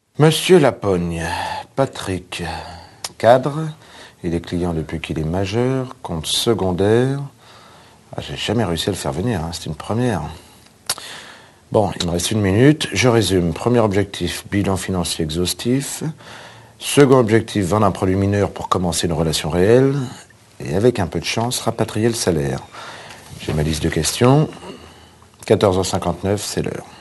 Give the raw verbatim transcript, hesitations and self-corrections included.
Monsieur Lapogne, Patrick, cadre, il est client depuis qu'il est majeur, compte secondaire. Ah, j'ai jamais réussi à le faire venir, hein, c'est une première. Bon, il me reste une minute, je résume. Premier objectif, bilan financier exhaustif. Second objectif, vendre un produit mineur pour commencer une relation réelle. Et avec un peu de chance, rapatrier le salaire. J'ai ma liste de questions. quatorze heures cinquante-neuf, c'est l'heure.